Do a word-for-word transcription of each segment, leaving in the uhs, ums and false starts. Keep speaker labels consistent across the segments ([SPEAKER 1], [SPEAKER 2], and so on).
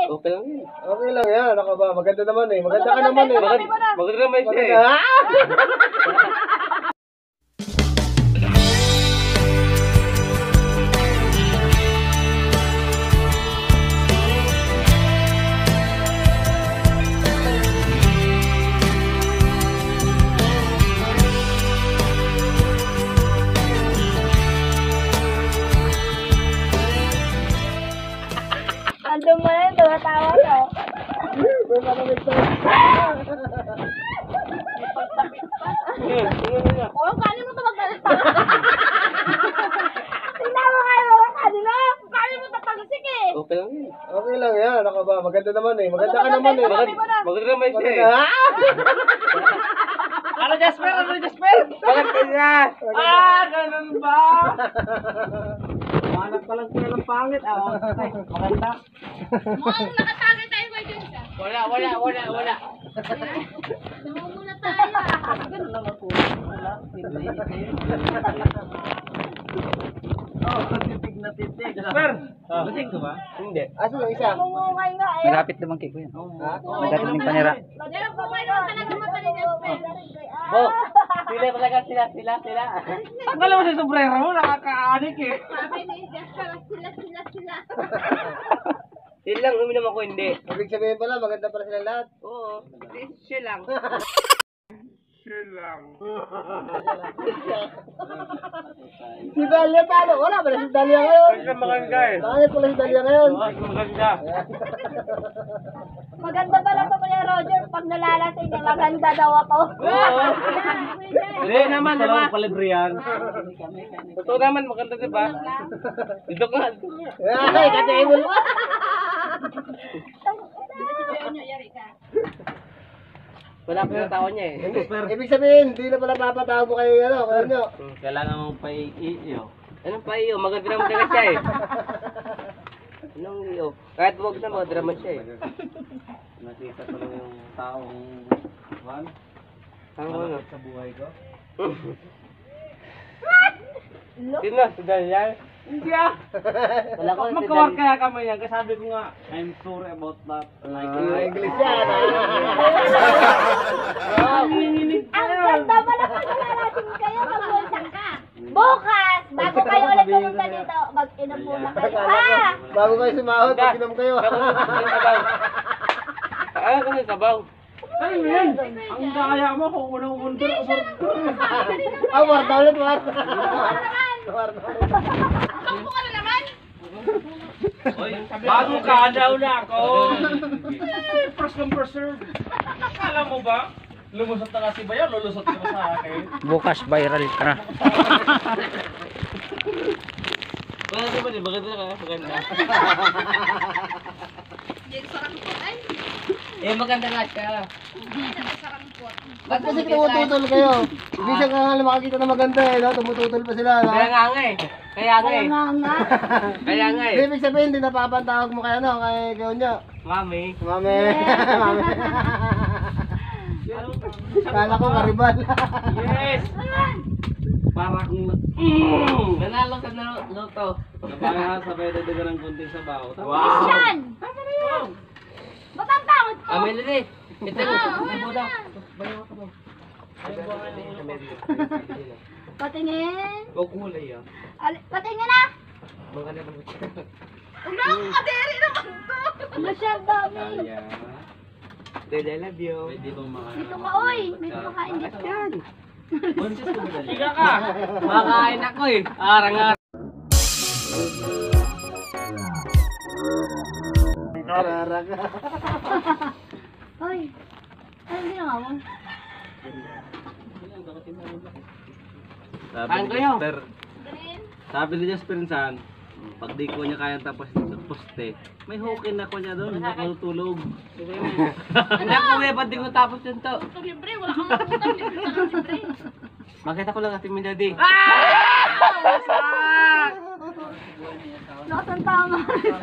[SPEAKER 1] Okay lang yan.
[SPEAKER 2] Okay lang yan. Ako ba? Maganda naman eh. Maganda ka naman eh.
[SPEAKER 1] Maganda, maganda naman siya eh.
[SPEAKER 2] Maganda.
[SPEAKER 3] Andun mo na, tumatawa ka.
[SPEAKER 2] May malamig to.
[SPEAKER 3] Oo, kanin mo ito magdalit pa. Tingnan mo kayo mga kanino. Kanin mo ito pagsik eh.
[SPEAKER 1] Okay lang yan.
[SPEAKER 2] Okay lang yan. Ako ba? Maganda naman eh. Maganda ka naman eh.
[SPEAKER 1] Maganda, maganda naman siya eh.
[SPEAKER 2] Maganda.
[SPEAKER 1] Ano Jasper? Ano Jasper? Maganda niya. Ah, ganun ba? Manap pa lang sila ng pangit. Ah, okay. Maganda.
[SPEAKER 3] Mukhang nakatagay tayo kayo dyan siya.
[SPEAKER 1] Wala, wala, wala, wala.
[SPEAKER 3] Namu muna tayo.
[SPEAKER 1] Ganun lang ako. Wala. Oh, titig na titig. Jasper! Lasing ka ba? Hindi.
[SPEAKER 2] Asan yung isa?
[SPEAKER 3] Namumungay nga eh.
[SPEAKER 4] Malapit naman kay Kuya.
[SPEAKER 2] Ha?
[SPEAKER 4] Malapit ng panira.
[SPEAKER 3] Namumungay naman talaga mata ni Jasper.
[SPEAKER 1] Bo, sila talaga sila, sila, sila. Tanggal mo sa sombrero mo, nakakaanik eh.
[SPEAKER 3] Sabi ni Jasper, sila, sila, sila.
[SPEAKER 1] Sila lang, uminom ako hindi.
[SPEAKER 2] Ibig sabihin pala, maganda pala sila lahat.
[SPEAKER 1] Oo, siya lang.
[SPEAKER 2] Si Dalia talo. Wala pala si Dalia ngayon.
[SPEAKER 1] Ang maganda eh.
[SPEAKER 2] Bakit pala si Dalia ngayon?
[SPEAKER 1] Maganda.
[SPEAKER 3] Maganda pala to Kuya Roger. Pag nalalasing niya, maganda daw ako.
[SPEAKER 1] Oo. Hindi naman, naman. Palibre yan. Totoo naman, maganda diba? Dito ka.
[SPEAKER 2] Ay, katiibol mo.
[SPEAKER 1] Wala pa yung tao niya eh.
[SPEAKER 2] Ibig sabihin, hindi na pala papatawag mo kayo ano, kayo nyo.
[SPEAKER 1] Kailangan mong pa-iyo. Anong pa-iyo? Maganda naman talaga siya eh. Anong iyo? Kahit huwag na, maganda naman siya eh. Nakita ko lang yung taong Juan. Ang ano? Sa buhay ko. Sino na? Si Daniel? Hindi ah! Wala ko si Daniel. Magkawag kaya kami yan. Kasi sabi ko nga, I'm sorry about that.
[SPEAKER 2] Ah, English yan
[SPEAKER 3] Ang ganda pala pag nalalasing kayo, mag-usap ka. Bukas, bago kayo ulit pumunta dito, mag-inom muna kayo. Ha?
[SPEAKER 2] Bago kayo sumahod, mag-inom kayo.
[SPEAKER 1] Ah, kasi sabaw.
[SPEAKER 2] Ano yan?
[SPEAKER 1] Ang kaya mo kung unang umundor, umundor.
[SPEAKER 2] Ah, warta ulit, warta.
[SPEAKER 3] Takbo ka na naman.
[SPEAKER 1] Bago ka daw na ako. First come first serve. Akala mo ba? Lumusot na kasi ba yan? Lulusot ka na sa akin.
[SPEAKER 4] Bukas viral ka na.
[SPEAKER 1] Wala naman eh. Maganda ka. Maganda.
[SPEAKER 3] Hindi, sarangkot ay.
[SPEAKER 1] Eh, maganda nga siya.
[SPEAKER 3] Hindi, sarangkot.
[SPEAKER 2] Ba't kasi tumututol kayo? Ibig sabihin ka nga makakita na maganda eh, no? Tumututol pa sila, no?
[SPEAKER 1] Kaya nga nga eh. Kaya nga eh.
[SPEAKER 3] Nga nga.
[SPEAKER 1] Kaya nga eh.
[SPEAKER 2] Ibig sabihin, hindi napapantawag mo kayo, no? Kay kayo nyo.
[SPEAKER 1] Mami.
[SPEAKER 2] Mami. Mami. Kala ko karibal.
[SPEAKER 1] Yes! Para kung... Mm! Nanalo ka na loto.
[SPEAKER 5] Napaka sabay na daga ng kunting sabaw.
[SPEAKER 1] Wow!
[SPEAKER 3] Yan! Tama na yan. Ba't ang pangit ko?
[SPEAKER 1] Amin na eh. Ito
[SPEAKER 3] Ah,
[SPEAKER 1] mo.
[SPEAKER 3] okay
[SPEAKER 1] Ito
[SPEAKER 3] na.
[SPEAKER 1] Bayaw ka mo.
[SPEAKER 3] Patingin.
[SPEAKER 1] Huwag kulay ah.
[SPEAKER 3] Ali- Patingin na.
[SPEAKER 1] Maganda naman siya.
[SPEAKER 3] Una, kaderi naman to. Masyad dami.
[SPEAKER 5] Yeah.
[SPEAKER 1] Dede, I love you.
[SPEAKER 5] Pwede bang mga...
[SPEAKER 3] Dito ka, oy. May kumakain dito.
[SPEAKER 1] Yan.
[SPEAKER 5] Bunsis ko ba dali?
[SPEAKER 1] Higa ka. Makain ako eh. Arang-arang.
[SPEAKER 2] Kararag.
[SPEAKER 3] Oy. Ano ginawa mo?
[SPEAKER 5] Sabi
[SPEAKER 1] Kain
[SPEAKER 5] ni
[SPEAKER 1] kayo.
[SPEAKER 5] Jasper,
[SPEAKER 3] Green.
[SPEAKER 5] sabi ni Jasper San, pag di ko niya kayang tapos sa poste, may hukin ako niya doon, nakatulog.
[SPEAKER 1] Hindi ako eh. Ba't di ko tapos yun to?
[SPEAKER 3] Ito libre. Wala kang makutang. Libre ka lang libre.
[SPEAKER 1] Makita ko lang ating mi daddy.
[SPEAKER 3] Nakasang tama.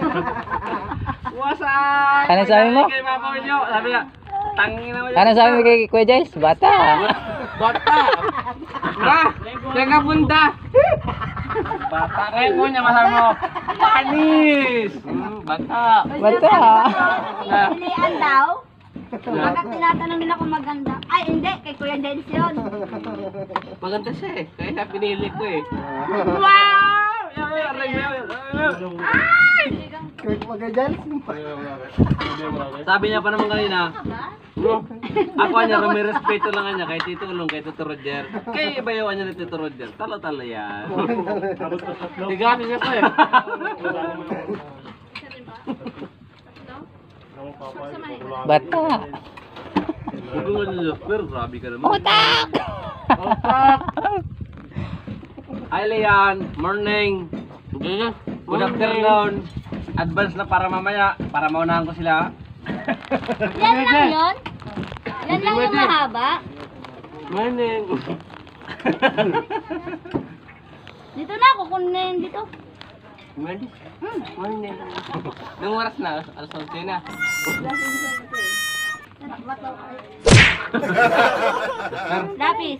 [SPEAKER 1] Wasak!
[SPEAKER 4] Ano sabi mo?
[SPEAKER 1] Kay mama nyo. Sabi nga, tangin naman yun.
[SPEAKER 4] Ano sabi mo kay Kuya Giles? Bata.
[SPEAKER 1] Bata! Ma! Yan nga bunda!
[SPEAKER 5] Bata rin ko niya masabi mo. Panis! Hmm, bata.
[SPEAKER 4] Bata.
[SPEAKER 3] Pilihan daw. Bakit tinatanong nila kung maganda? Ay, hindi. Kay Kuya Dennis yun.
[SPEAKER 1] Maganda siya eh. Kaya pinili ko eh.
[SPEAKER 5] Wow! Ay!
[SPEAKER 2] Kaya mag-adjal.
[SPEAKER 5] Sabi niya pa naman kanina, ako niya, rumirespeto lang niya kay Tito Ulong, kay Tito Roger. Kay ibayawan niya ni Tito Roger. Talo-talo yan.
[SPEAKER 1] Tigami siya ko eh.
[SPEAKER 4] Bata.
[SPEAKER 5] Huwag niya, pero grabe ka naman.
[SPEAKER 4] Utak!
[SPEAKER 5] Hi Leon, morning. Good afternoon. Advance na para mamaya, para maunahan ko sila.
[SPEAKER 3] Yan lang yun? Yan lang yung mahaba?
[SPEAKER 1] Morning.
[SPEAKER 3] Dito na, kukunin na yun dito.
[SPEAKER 1] Morning. Morning. Nung oras na, alas onse na.
[SPEAKER 3] Lapis.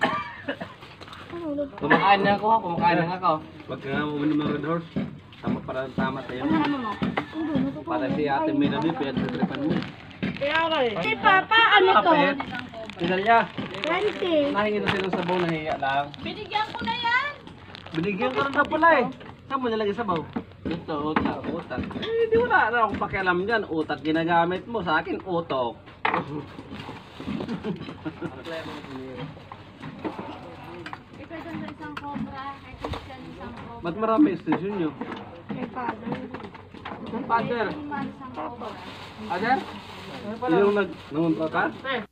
[SPEAKER 1] Kumakain na ako, kumakain na ako.
[SPEAKER 5] Pag nga mo ng mga red horse, tama para tama sa'yo.
[SPEAKER 3] Ano mo?
[SPEAKER 5] Para si Ate Melody, pinag-tripan mo.
[SPEAKER 3] Si Papa, ano to?
[SPEAKER 5] Pinalya,
[SPEAKER 3] twenty.
[SPEAKER 5] nahingin na silang sabaw, nahiya lang.
[SPEAKER 3] Binigyan ko na yan.
[SPEAKER 5] Binigyan ka rin na pala eh. Saan mo nilagay sabaw?
[SPEAKER 1] Ito, utak.
[SPEAKER 5] Utak. Eh, di wala na akong pakialam dyan. Utak ginagamit mo. Sa akin, utok.
[SPEAKER 3] Ikaw dyan sa isang cobra. Ay, Christian isang cobra.
[SPEAKER 5] Ba't marami extension nyo?
[SPEAKER 3] Kay Father.
[SPEAKER 1] Father.
[SPEAKER 3] Isang cobra.
[SPEAKER 1] Father?
[SPEAKER 5] Yung nag nangunta ka?